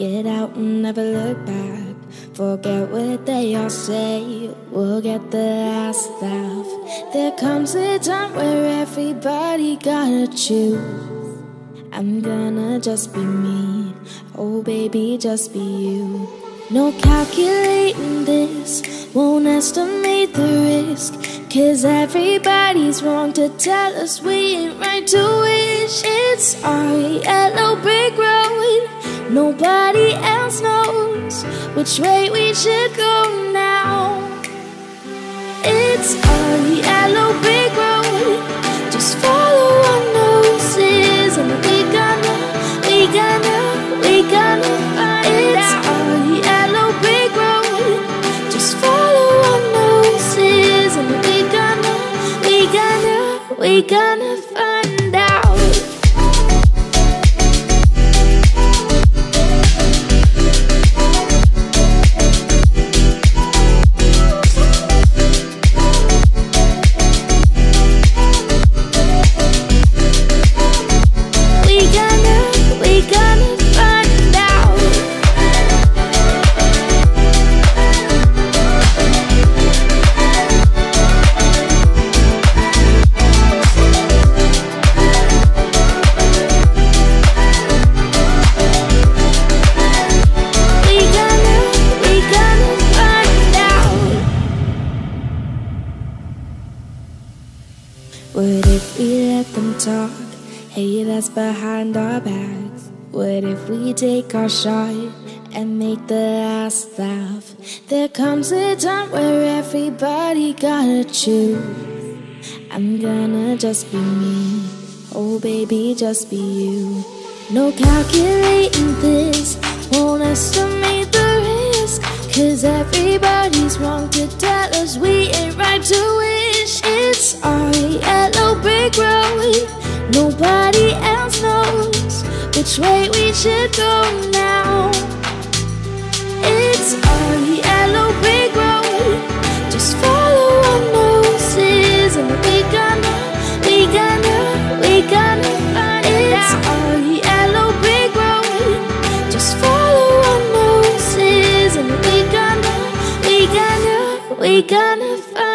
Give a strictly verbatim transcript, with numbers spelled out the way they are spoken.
Get out and never look back. Forget what they all say. We'll get the last laugh. There comes a time where everybody gotta choose. I'm gonna just be me. Oh baby, just be you. No calculating this, won't estimate the risk. Cause everybody's wrong to tell us we ain't right to wish. It's our yellow brick road. Nobody else knows which way we should go now. It's our yellow brick road. Just follow our noses, and we gonna, we gonna, we gonna find out. It's our yellow brick road. Just follow our noses, and we gonna, we gonna, we gonna find out. What if we let them talk? Hey, that's behind our backs. What if we take our shot and make the last laugh? There comes a time where everybody gotta choose. I'm gonna just be me. Oh baby, just be you. No calculating this, won't estimate the risk. Cause everybody's wrong to tell us we ain't right to wish. It's our yellow brick road. Nobody else knows which way we should go now. It's our yellow brick road. Just follow our noses, and we gonna, we gonna, we gonna find it out. It's our yellow brick road. Just follow our noses, and we gonna, we gonna, we gonna find